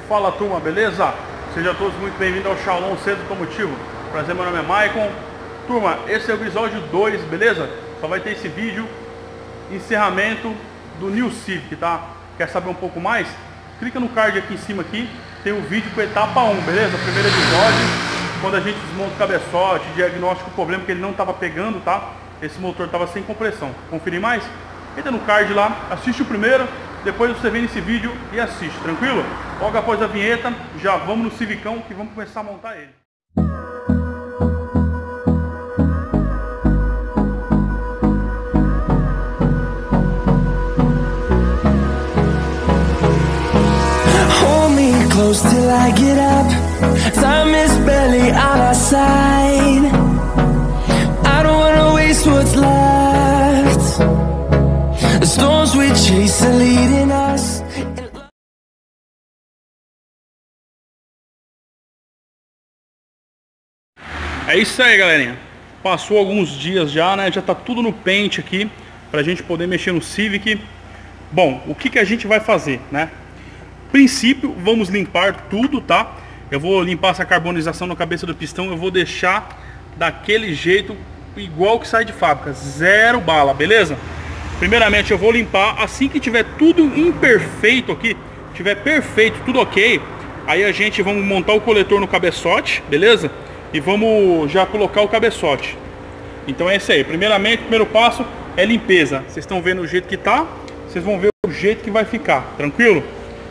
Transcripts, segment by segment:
Fala turma, beleza? Sejam todos muito bem-vindos ao Shaolong Centro Automotivo. Prazer, meu nome é Maicon. Turma, esse é o episódio 2, beleza? Só vai ter esse vídeo, encerramento do New Civic, tá? Quer saber um pouco mais? Clica no card aqui em cima aqui, tem o vídeo com a etapa 1, beleza? Primeiro episódio, quando a gente desmonta o cabeçote, diagnóstico o problema que ele não estava pegando, tá? Esse motor estava sem compressão. Conferir mais? Entra no card lá, assiste o primeiro, depois você vem nesse vídeo e assiste, tranquilo? Logo após a vinheta, já vamos no Civicão que vamos começar a montar ele. Hold me close till I get up. Time is barely on our side. I don't wanna waste what's left. The storms we chase are leading us. É isso aí, galerinha. Passou alguns dias já, né? Já tá tudo no pente aqui pra gente poder mexer no Civic. Bom, o que a gente vai fazer, né? Princípio, vamos limpar tudo, tá? Eu vou limpar essa carbonização na cabeça do pistão. Eu vou deixar daquele jeito, igual que sai de fábrica, zero bala, beleza? Primeiramente eu vou limpar. Assim que tiver tudo imperfeito aqui, tiver perfeito, tudo ok, aí a gente vamos montar o coletor no cabeçote, beleza? E vamos já colocar o cabeçote. Então é isso aí. Primeiramente, o primeiro passo é limpeza. Vocês estão vendo o jeito que tá, vocês vão ver o jeito que vai ficar, tranquilo?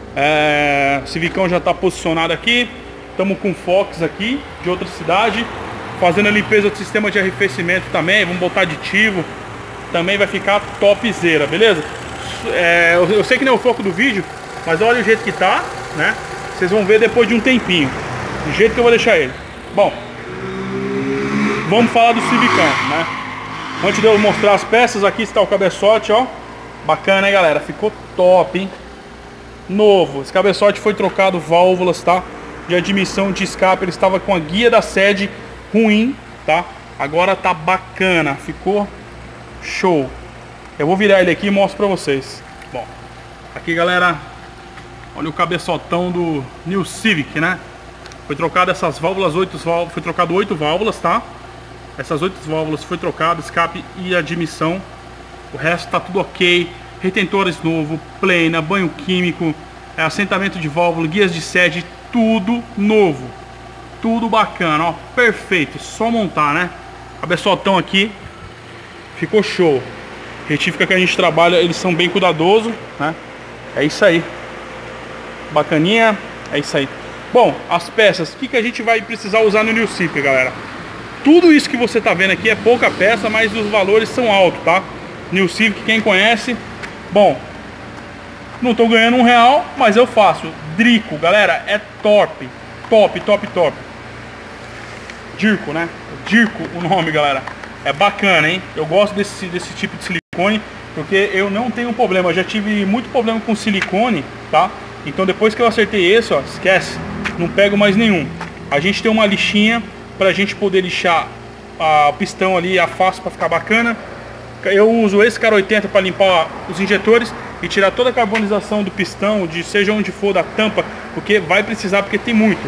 O Civicão já está posicionado aqui. Estamos com Fox aqui, de outra cidade, fazendo a limpeza do sistema de arrefecimento também. Vamos botar aditivo. Também vai ficar topzera, beleza? Eu sei que não é o foco do vídeo, mas olha o jeito que tá, né? Vocês vão ver depois de um tempinho o jeito que eu vou deixar ele. Bom, vamos falar do Civicão, né? Antes de eu mostrar as peças, aqui está o cabeçote, ó. Bacana, hein, galera? Ficou top, hein? Novo. Esse cabeçote foi trocado válvulas, tá? De admissão de escape. Ele estava com a guia da sede ruim, tá? Agora tá bacana. Ficou show. Eu vou virar ele aqui e mostro pra vocês. Bom, aqui, galera, olha o cabeçotão do New Civic, né? Foi trocado essas válvulas, foi trocado 8 válvulas, tá? Essas 8 válvulas foi trocado, escape e admissão. O resto tá tudo ok. Retentores novo, plena, banho químico, assentamento de válvula, guias de sede, tudo novo. Tudo bacana, ó, perfeito, só montar, né? Cabeçotão aqui, ficou show. Retífica que a gente trabalha, eles são bem cuidadosos, né? É isso aí. Bacaninha, é isso aí. Bom, as peças, o que a gente vai precisar usar no New Civic, galera? Tudo isso que você tá vendo aqui é pouca peça, mas os valores são altos, tá? New Civic, quem conhece. Bom, não tô ganhando R$1, mas eu faço. Drico, galera, é top. Top, top, top. Dirco, né? Dirco o nome, galera. É bacana, hein? Eu gosto desse tipo de silicone, porque eu não tenho problema. Eu já tive muito problema com silicone, tá? Então depois que eu acertei esse, ó, esquece. Não pego mais nenhum. A gente tem uma lixinha pra gente poder lixar o pistão ali, a face pra ficar bacana. Eu uso esse cara 80 para limpar os injetores e tirar toda a carbonização do pistão, de seja onde for, da tampa, porque vai precisar, porque tem muito.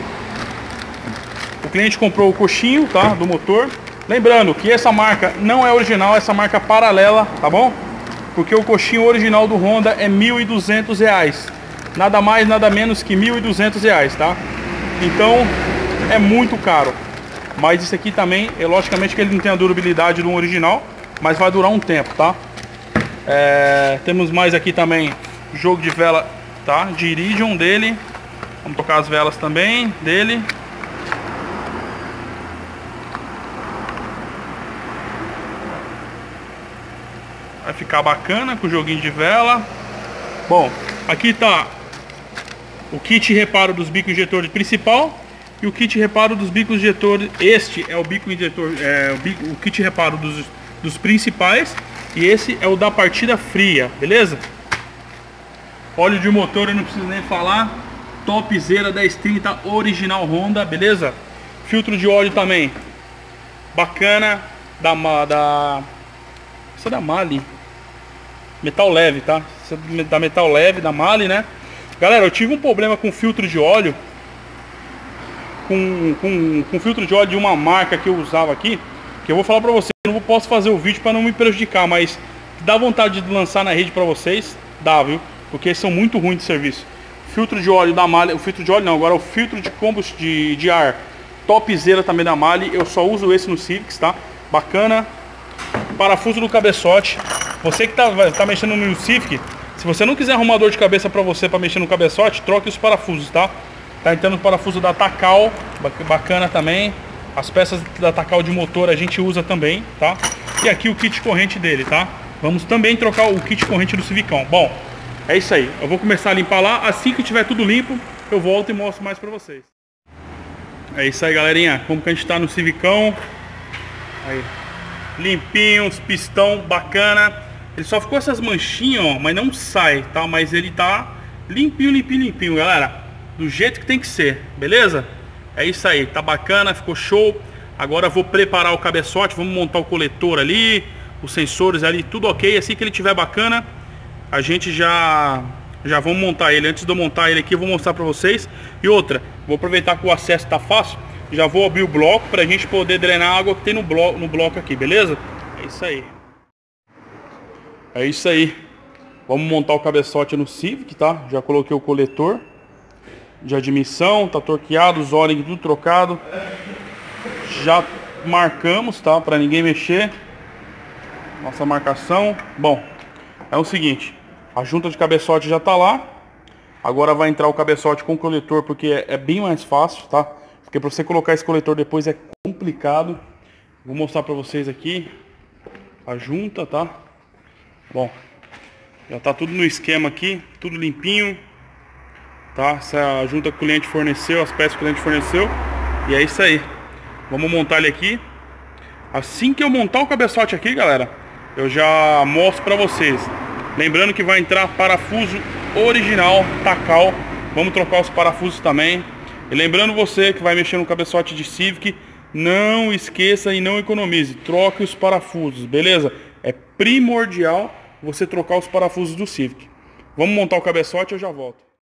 O cliente comprou o coxinho, tá, do motor. Lembrando que essa marca não é original, essa marca paralela, tá bom? Porque o coxinho original do Honda é R$1.200. Nada mais, nada menos que R$1.200, tá? Então é muito caro. Mas isso aqui também, logicamente que ele não tem a durabilidade do original, mas vai durar um tempo, tá? Temos mais aqui também jogo de vela, tá? De Iridium dele. Vamos tocar as velas também dele. Vai ficar bacana com o joguinho de vela. Bom, aqui tá o kit reparo dos bicos injetores principal e o kit reparo dos bicos injetores. Este é o bico injetor, o kit reparo dos principais, e esse é o da partida fria, beleza? Óleo de motor eu não preciso nem falar, topzera 1030 original Honda, beleza? Filtro de óleo também bacana, essa é da Mali, metal leve, tá? Essa é da metal leve da Mali, né? Galera, eu tive um problema com filtro de óleo, com filtro de óleo de uma marca que eu usava aqui, que eu vou falar pra vocês. Eu não posso fazer o vídeo para não me prejudicar, mas dá vontade de lançar na rede pra vocês, dá, viu? Porque eles são muito ruins de serviço. Filtro de óleo da Mali, o filtro de óleo não, agora o filtro de combustível de ar topzera também da Mali, eu só uso esse no Civics, tá? Bacana. Parafuso do cabeçote. Você que tá mexendo no Civic, se você não quiser arrumar dor de cabeça pra você pra mexer no cabeçote, troque os parafusos, tá? Tá entrando o parafuso da Takal, bacana também. As peças da Takal de motor a gente usa também, tá? E aqui o kit corrente dele, tá? Vamos também trocar o kit corrente do Civicão. Bom, é isso aí. Eu vou começar a limpar lá. Assim que tiver tudo limpo, eu volto e mostro mais pra vocês. É isso aí, galerinha. Como que a gente tá no Civicão. Aí. Limpinho, os pistão bacana. Ele só ficou essas manchinhas, ó, mas não sai, tá? Mas ele tá limpinho, limpinho, limpinho, galera. Do jeito que tem que ser, beleza? É isso aí, tá bacana, ficou show. Agora eu vou preparar o cabeçote, vamos montar o coletor ali, os sensores ali, tudo ok. Assim que ele tiver bacana, a gente já vamos montar ele. Antes de eu montar ele aqui, eu vou mostrar pra vocês. E outra, vou aproveitar que o acesso tá fácil, já vou abrir o bloco pra gente poder drenar a água que tem no bloco aqui, beleza? É isso aí. É isso aí. Vamos montar o cabeçote no Civic, tá? Já coloquei o coletor de admissão, tá torqueado, os O-ring tudo trocado. Já marcamos, tá? Pra ninguém mexer. Nossa marcação. Bom, é o seguinte, a junta de cabeçote já tá lá. Agora vai entrar o cabeçote com o coletor, porque é bem mais fácil, tá? Porque pra você colocar esse coletor depois é complicado. Vou mostrar pra vocês aqui a junta, tá? Bom, já tá tudo no esquema aqui, tudo limpinho, tá? Essa junta que o cliente forneceu, as peças que o cliente forneceu. E é isso aí. Vamos montar ele aqui. Assim que eu montar o cabeçote aqui, galera, eu já mostro pra vocês. Lembrando que vai entrar parafuso original Takal. Vamos trocar os parafusos também. E lembrando você que vai mexer no cabeçote de Civic, não esqueça e não economize. Troque os parafusos, beleza? É primordial você trocar os parafusos do Civic. Vamos montar o cabeçote e eu já volto.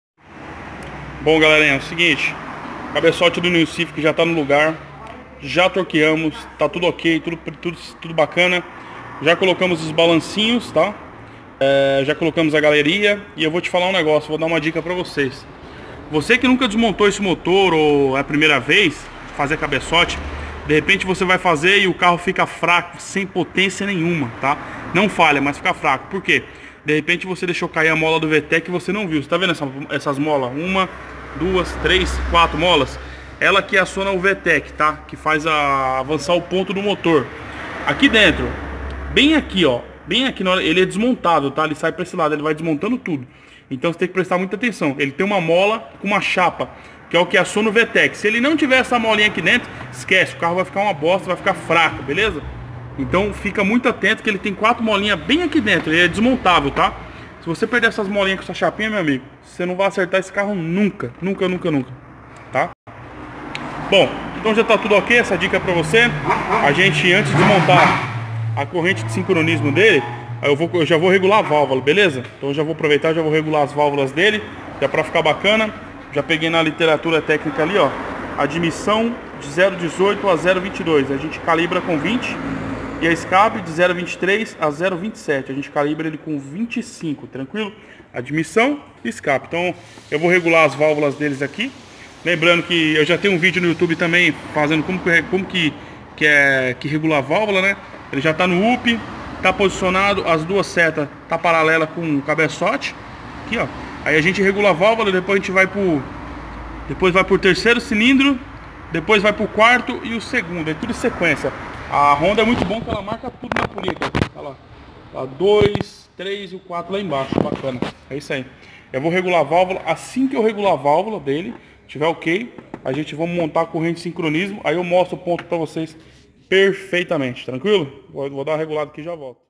Bom, galerinha, é o seguinte. O cabeçote do New Civic já está no lugar. Já torqueamos, tá tudo ok, tudo bacana. Já colocamos os balancinhos, tá? Já colocamos a galeria. E eu vou te falar um negócio, vou dar uma dica para vocês. Você que nunca desmontou esse motor ou é a primeira vez fazer cabeçote, de repente você vai fazer e o carro fica fraco, sem potência nenhuma, tá? Não falha, mas fica fraco. Por quê? De repente você deixou cair a mola do VTEC e você não viu. Você tá vendo essas molas? 1, 2, 3, 4 molas. Ela que aciona o VTEC, tá? Que faz avançar o ponto do motor. Aqui dentro, bem aqui, ó. Bem aqui, ele é desmontado, tá? Ele sai para esse lado, ele vai desmontando tudo. Então você tem que prestar muita atenção. Ele tem uma mola com uma chapa, que é o que aciona o VTEC. Se ele não tiver essa molinha aqui dentro, esquece, o carro vai ficar uma bosta, vai ficar fraco, beleza? Então fica muito atento que ele tem 4 molinhas bem aqui dentro, ele é desmontável, tá? Se você perder essas molinhas com essa chapinha, meu amigo, você não vai acertar esse carro nunca, nunca, nunca, nunca, tá? Bom, então já tá tudo ok, essa dica é pra você. A gente, antes de montar a corrente de sincronismo dele, eu já vou regular a válvula, beleza? Então eu já vou aproveitar, já vou regular as válvulas dele, já pra ficar bacana. Já peguei na literatura técnica ali, ó, admissão de 0,18 a 0,22. A gente calibra com 20. E a escape de 0,23 a 0,27. A gente calibra ele com 25, tranquilo? Admissão e escape. Então eu vou regular as válvulas deles aqui. Lembrando que eu já tenho um vídeo no YouTube também fazendo como que regula a válvula, né? Ele já está no UP, está posicionado, as duas setas tá paralela com o cabeçote. Aqui, ó. Aí a gente regula a válvula, depois a gente vai pro terceiro cilindro, depois vai pro quarto e o segundo, é tudo em sequência. A Honda é muito bom que ela marca tudo na polia, olha lá. Tá 2, 3 e o 4 lá embaixo, bacana. É isso aí. Eu vou regular a válvula, assim que eu regular a válvula dele, tiver ok, a gente vai montar a corrente de sincronismo, aí eu mostro o ponto pra vocês perfeitamente, tranquilo? Vou dar uma regulada aqui e já volto.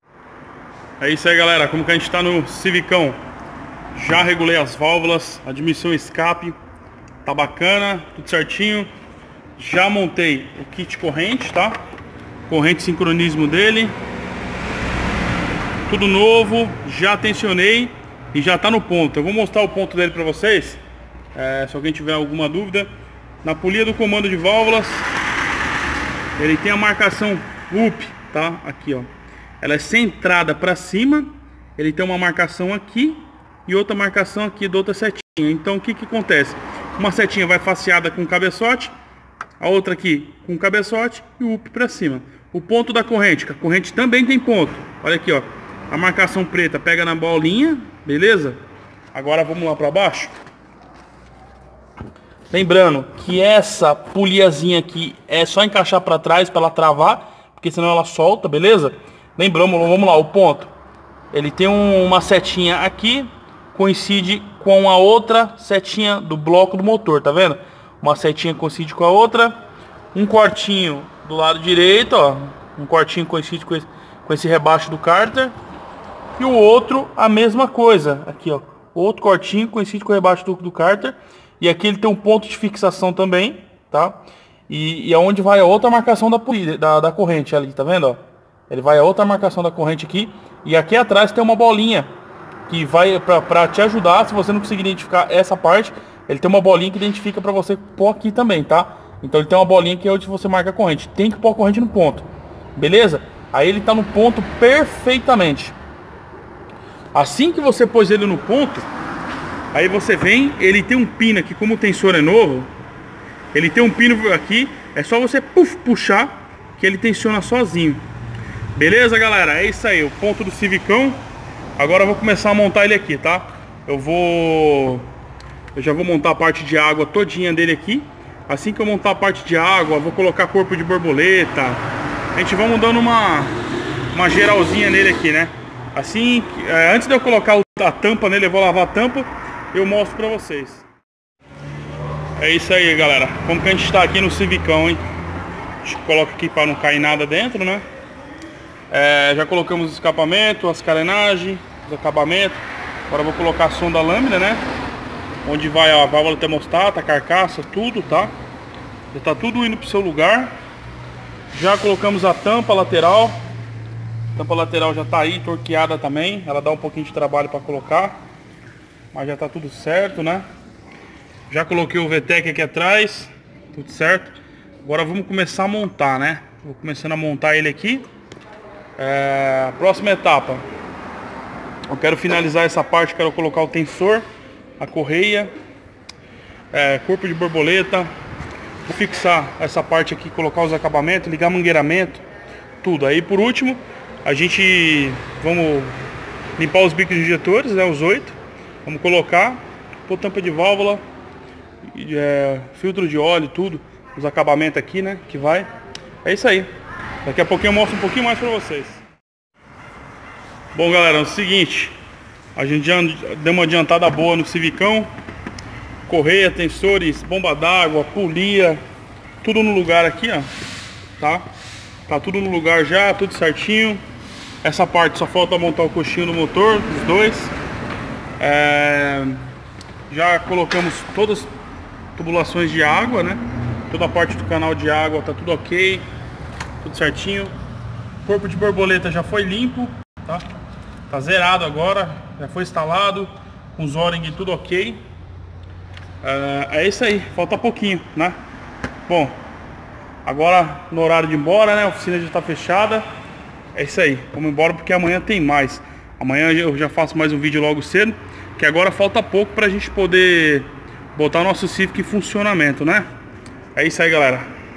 É isso aí, galera, como que a gente tá no Civicão. Já regulei as válvulas, admissão e escape, tá bacana, tudo certinho. Já montei o kit corrente, tá? Corrente sincronismo dele, tudo novo. Já tensionei e já tá no ponto. Eu vou mostrar o ponto dele para vocês, se alguém tiver alguma dúvida. Na polia do comando de válvulas, ele tem a marcação UP, tá? Aqui, ó. Ela é centrada para cima. Ele tem uma marcação aqui e outra marcação aqui da outra setinha. Então o que que acontece? Uma setinha vai faceada com cabeçote, a outra aqui com cabeçote e o UP para cima. O ponto da corrente, que a corrente também tem ponto. Olha aqui, ó. A marcação preta pega na bolinha, beleza? Agora vamos lá para baixo. Lembrando que essa poliazinha aqui é só encaixar para trás para ela travar, porque senão ela solta, beleza? Lembramos, vamos lá, o ponto. Ele tem uma setinha aqui, coincide com a outra setinha do bloco do motor, tá vendo? Uma setinha coincide com a outra. Um cortinho do lado direito, ó. Um cortinho coincide com esse rebaixo do cárter. E o outro, a mesma coisa. Aqui, ó. Outro cortinho coincide com o rebaixo do cárter. E aqui ele tem um ponto de fixação também, tá? E aonde vai a outra marcação da corrente ali, tá vendo, ó? Ele vai a outra marcação da corrente aqui. E aqui atrás tem uma bolinha que vai pra te ajudar. Se você não conseguir identificar essa parte, ele tem uma bolinha que identifica pra você pôr aqui também, tá? Então ele tem uma bolinha que é onde você marca a corrente. Tem que pôr a corrente no ponto, beleza? Aí ele tá no ponto perfeitamente. Assim que você pôs ele no ponto, aí você vem, ele tem um pino aqui, como o tensor é novo, ele tem um pino aqui, é só você puxar que ele tensiona sozinho. Beleza, galera? É isso aí, o ponto do Civicão. Agora eu vou começar a montar ele aqui, tá? Eu já vou montar a parte de água todinha dele aqui. Assim que eu montar a parte de água, vou colocar corpo de borboleta. A gente vai dando uma geralzinha nele aqui, né? Assim, antes de eu colocar a tampa nele, eu vou lavar a tampa, eu mostro pra vocês. É isso aí, galera. Como que a gente tá aqui no Civicão, hein? A gente coloca aqui para não cair nada dentro, né? Já colocamos o escapamento, as carenagens, os acabamentos. Agora eu vou colocar a sonda lâmina, né? Onde vai a válvula termostata, a carcaça, tudo, tá? Já tá tudo indo pro seu lugar. Já colocamos a tampa lateral. A tampa lateral já tá aí, torqueada também. Ela dá um pouquinho de trabalho para colocar, mas já tá tudo certo, né? Já coloquei o VTEC aqui atrás, tudo certo. Agora vamos começar a montar, né? Vou começando a montar ele aqui. Próxima etapa, eu quero finalizar essa parte. Quero colocar o tensor, a correia, corpo de borboleta. Vou fixar essa parte aqui, colocar os acabamentos, ligar mangueiramento, tudo. Aí por último, vamos limpar os bicos injetores, né, os 8. Vamos colocar, pôr tampa de válvula, filtro de óleo, tudo. Os acabamentos aqui, né, que vai. É isso aí. Daqui a pouquinho eu mostro um pouquinho mais pra vocês. Bom, galera, é o seguinte. A gente já deu uma adiantada boa no Civicão. Correia, tensores, bomba d'água, polia, tudo no lugar aqui, ó. Tá tudo no lugar já, tudo certinho. Essa parte só falta montar o coxinho do motor, os dois. Já colocamos todas as tubulações de água, né? Toda a parte do canal de água tá tudo ok, tudo certinho. Corpo de borboleta já foi limpo, tá? Tá zerado agora, já foi instalado, com os O-ring tudo ok. É isso aí, falta pouquinho, né? Bom, agora no horário de ir embora, né? A oficina já está fechada. É isso aí, vamos embora porque amanhã tem mais. Amanhã eu já faço mais um vídeo logo cedo, que agora falta pouco pra gente poder botar o nosso Civic em funcionamento, né? É isso aí, galera.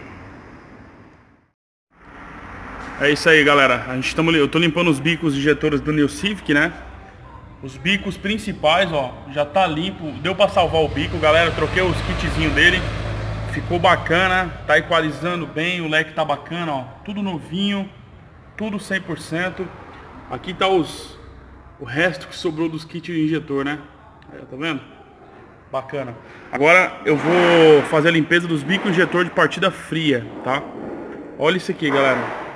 É isso aí, galera. Eu tô limpando os bicos injetores do New Civic, né? Os bicos principais, ó, já tá limpo. Deu pra salvar o bico, galera. Troquei os kitzinhos dele. Ficou bacana, tá equalizando bem. O leque tá bacana, ó. Tudo novinho, tudo 100%. Aqui tá o resto que sobrou dos kits de injetor, né? Aí, tá vendo? Bacana. Agora eu vou fazer a limpeza dos bicos injetor de partida fria, tá? Olha isso aqui, galera.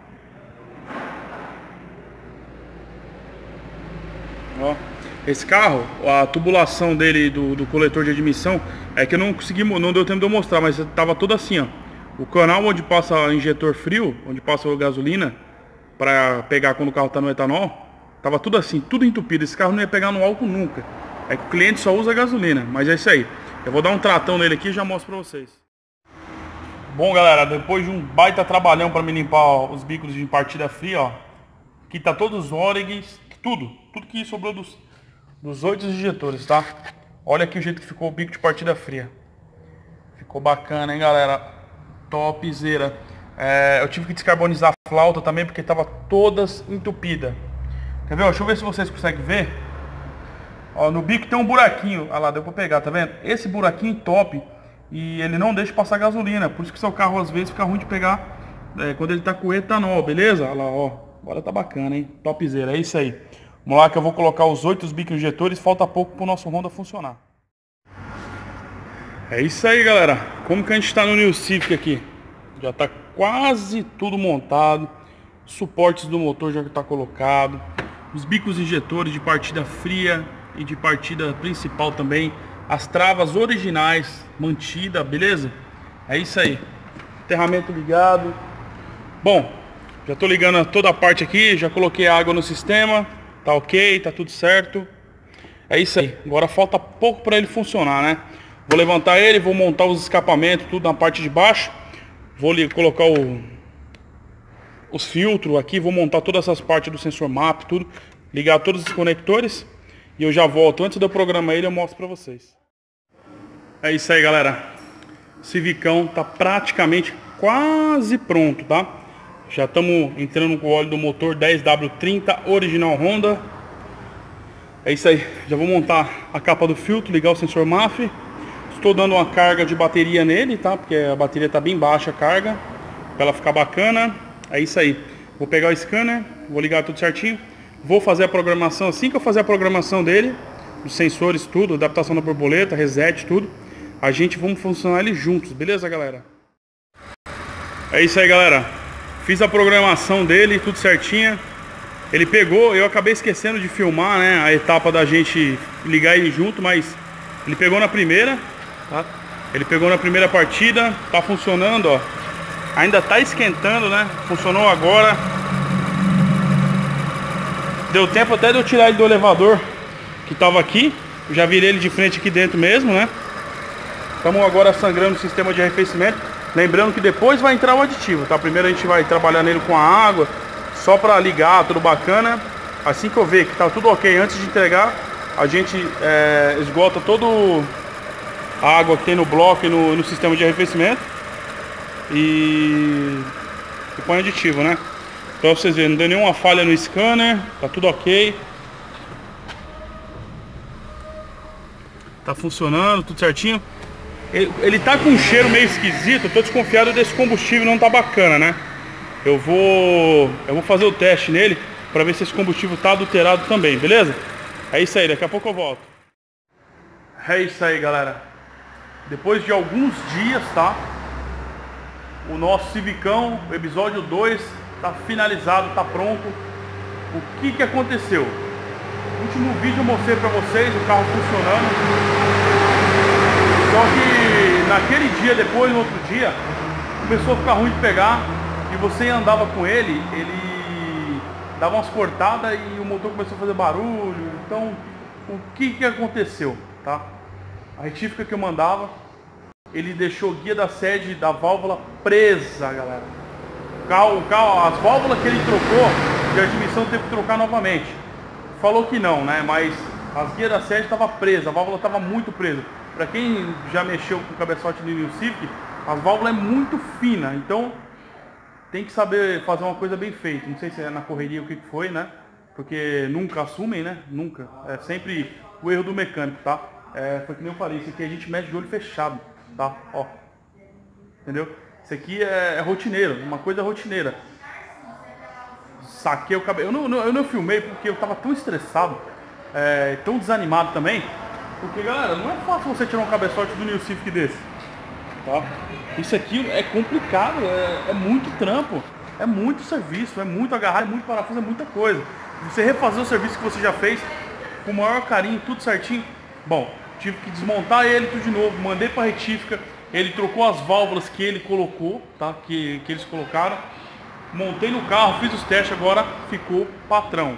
Ó, esse carro, a tubulação dele do coletor de admissão é que eu não consegui, não deu tempo de eu mostrar, mas tava todo assim, ó. O canal onde passa injetor frio, onde passa a gasolina para pegar quando o carro tá no etanol, Tava tudo assim, tudo entupido. Esse carro não ia pegar no álcool nunca. É que o cliente só usa gasolina, mas é isso aí. Eu vou dar um tratão nele aqui e já mostro pra vocês. Bom, galera, depois de um baita trabalhão pra me limpar os bicos de partida fria, ó. Aqui tá todos os Oregs, tudo que sobrou dos 8 injetores, tá? Olha aqui o jeito que ficou o bico de partida fria. Ficou bacana, hein, galera? Topzera. Eu tive que descarbonizar a flauta também, porque tava todas entupidas. Quer ver? Ó, deixa eu ver se vocês conseguem ver. Ó, no bico tem um buraquinho. Olha lá, deu pra pegar, tá vendo? Esse buraquinho top. E ele não deixa passar gasolina. Por isso que seu carro às vezes fica ruim de pegar quando ele tá com etanol, beleza? Olha lá, ó. Agora tá bacana, hein? Topzera, é isso aí. Vamos lá que eu vou colocar os 8 bicos injetores. Falta pouco pro nosso Honda funcionar. É isso aí, galera. Como que a gente tá no New Civic aqui? Já tá quase tudo montado. Suportes do motor já tá colocado. Os bicos injetores de partida fria e de partida principal também. As travas originais mantida, beleza? É isso aí. Aterramento ligado. Bom, já tô ligando toda a parte aqui. Já coloquei água no sistema. Tá ok, tá tudo certo. É isso aí. Agora falta pouco para ele funcionar, né? Vou levantar ele, vou montar os escapamentos, tudo na parte de baixo. Vou colocar os filtros aqui, vou montar todas essas partes do sensor MAP, tudo. Ligar todos os conectores. E eu já volto. Antes de eu programar ele, eu mostro pra vocês. É isso aí, galera. O Civicão tá praticamente quase pronto, tá? Já estamos entrando com o óleo do motor 10W30 original Honda. É isso aí. Já vou montar a capa do filtro, ligar o sensor MAF. Estou dando uma carga de bateria nele, tá? Porque a bateria tá bem baixa a carga. Pra ela ficar bacana. É isso aí. Vou pegar o scanner, vou ligar tudo certinho. Vou fazer a programação. Assim que eu fazer a programação dele, os sensores, tudo, adaptação da borboleta, reset, tudo, a gente vamos funcionar eles juntos, beleza, galera? É isso aí, galera. Fiz a programação dele, tudo certinho. Ele pegou, eu acabei esquecendo de filmar, né, a etapa da gente ligar ele junto, mas ele pegou na primeira, tá? Ele pegou na primeira partida, tá funcionando, ó. Ainda tá esquentando, né? Funcionou agora. Deu tempo até de eu tirar ele do elevador que tava aqui. Eu já virei ele de frente aqui dentro mesmo, né? Estamos agora sangrando o sistema de arrefecimento. Lembrando que depois vai entrar o aditivo, tá? Primeiro a gente vai trabalhar nele com a água, só para ligar, tudo bacana. Assim que eu ver que tá tudo ok, antes de entregar, a gente esgota toda a água que tem no bloco e no sistema de arrefecimento. E põe aditivo, né? Pra vocês verem, não deu nenhuma falha no scanner, tá tudo ok. Tá funcionando, tudo certinho. Ele tá com um cheiro meio esquisito, eu tô desconfiado desse combustível não tá bacana, né? Eu vou fazer o teste nele pra ver se esse combustível tá adulterado também, beleza? É isso aí, daqui a pouco eu volto. É isso aí, galera. Depois de alguns dias, tá? O nosso Civicão, o episódio 2, tá finalizado, tá pronto. O que aconteceu? No último vídeo eu mostrei pra vocês o carro funcionando. Só que naquele dia, depois, no outro dia, começou a ficar ruim de pegar. E você andava com ele, ele dava umas cortadas e o motor começou a fazer barulho. Então, o que aconteceu, tá? A retífica que eu mandava, ele deixou guia da sede da válvula presa, galera. As válvulas que ele trocou de admissão teve que trocar novamente. Falou que não, né? Mas as guias da sede estavam presas, a válvula estava muito presa. Para quem já mexeu com o cabeçote do New Civic, as válvulas é muito fina, então tem que saber fazer uma coisa bem feita. Não sei se é na correria o que foi, né? Porque nunca assumem, né? Nunca. É sempre o erro do mecânico, tá? Foi que nem eu falei, isso aqui a gente mexe de olho fechado, tá? Ó. Entendeu? Isso aqui é rotineiro, uma coisa rotineira. Saquei o cabelo. Eu não filmei porque eu tava tão estressado, tão desanimado também. Porque, galera, não é fácil você tirar um cabeçote do New Civic desse, tá? Isso aqui é complicado, é muito trampo, é muito serviço, é muito agarrar, é muito parafuso, é muita coisa. Você refazer o serviço que você já fez com o maior carinho, tudo certinho. Bom, tive que desmontar ele tudo de novo, mandei para retífica, ele trocou as válvulas que ele colocou, tá? Que eles colocaram. Montei no carro, fiz os testes, agora ficou patrão.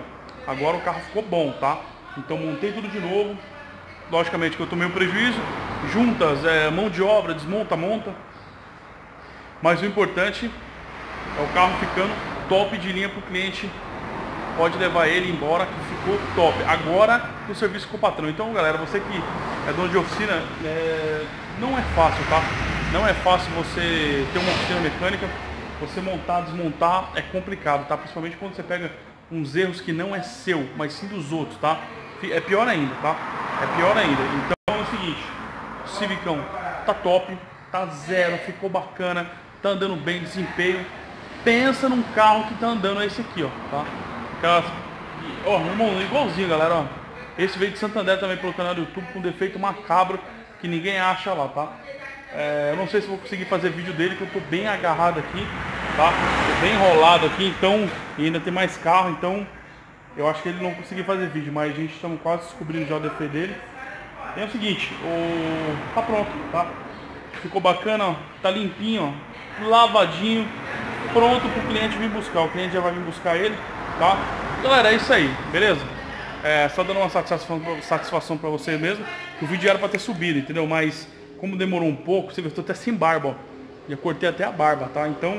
agora o carro ficou bom, tá? Então montei tudo de novo. Logicamente que eu tomei um prejuízo, juntas, mão de obra, desmonta, monta. Mas o importante é o carro ficando top de linha para o cliente. Pode levar ele embora que ficou top. Agora o serviço com o patrão. Então, galera, você que é dono de oficina, não é fácil, tá? Não é fácil você ter uma oficina mecânica. Você montar, desmontar é complicado, tá? Principalmente quando você pega uns erros que não é seu, mas sim dos outros, tá? É pior ainda, tá? É pior ainda. Então é o seguinte, o Civicão tá top, tá zero, ficou bacana, tá andando bem, desempenho. Pensa num carro que tá andando esse aqui, ó, tá? Aquelas, ó, igualzinho, galera, ó. Esse veio de Santander também pelo canal do YouTube com defeito macabro que ninguém acha lá, tá? Eu não sei se vou conseguir fazer vídeo dele, que eu tô bem agarrado aqui, tá? Tô bem enrolado aqui, então, e ainda tem mais carro, então eu acho que ele não conseguiu fazer vídeo, mas a gente estamos quase descobrindo já o defeito dele. E é o seguinte, tá pronto, tá? Ficou bacana, ó, tá limpinho, ó, lavadinho, pronto pro cliente vir buscar. O cliente já vai vir buscar ele, tá? Galera, é isso aí, beleza? Só dando uma satisfação pra vocês mesmo. O vídeo era pra ter subido, entendeu? Mas como demorou um pouco, você viu, eu tô até sem barba, ó. Já cortei até a barba, tá? Então,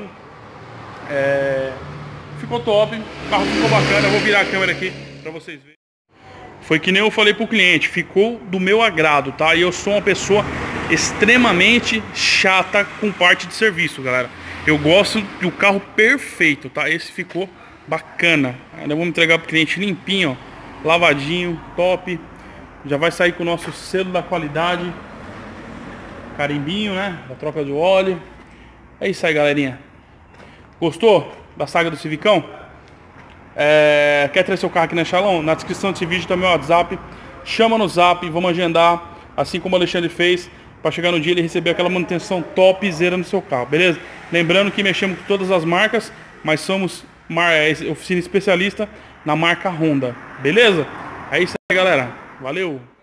ficou top, o carro ficou bacana. Eu vou virar a câmera aqui pra vocês verem. Foi que nem eu falei pro cliente, ficou do meu agrado, tá? E eu sou uma pessoa extremamente chata com parte de serviço, galera. Eu gosto do carro perfeito, tá? Esse ficou bacana. Ainda vamos entregar pro cliente limpinho, ó, lavadinho, top. Já vai sair com o nosso selo da qualidade, carimbinho, né? Da troca de óleo. É isso aí, galerinha. Gostou da saga do Civicão? Quer trazer seu carro aqui na Chalon? Na descrição desse vídeo tá meu WhatsApp. Chama no Zap, vamos agendar, assim como o Alexandre fez, para chegar no dia ele receber aquela manutenção topzera no seu carro, beleza? Lembrando que mexemos com todas as marcas, mas somos oficina especialista na marca Honda, beleza? É isso aí, galera. Valeu!